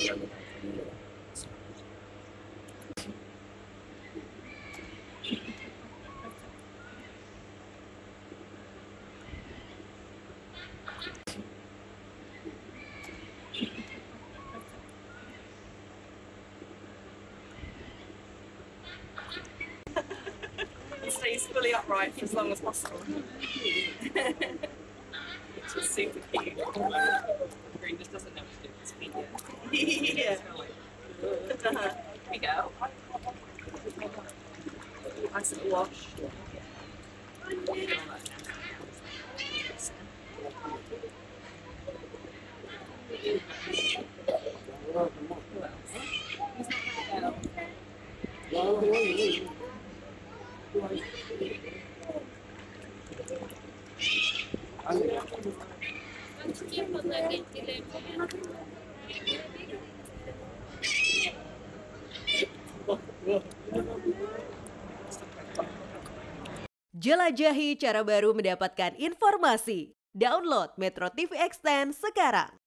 And stays fully upright for as long as possible. Which is super cute. Green just doesn't know what to do with his feet yet. Yeah. Here we go. Nice little wash. Jelajahi cara baru mendapatkan informasi. Download Metro TV Extend sekarang.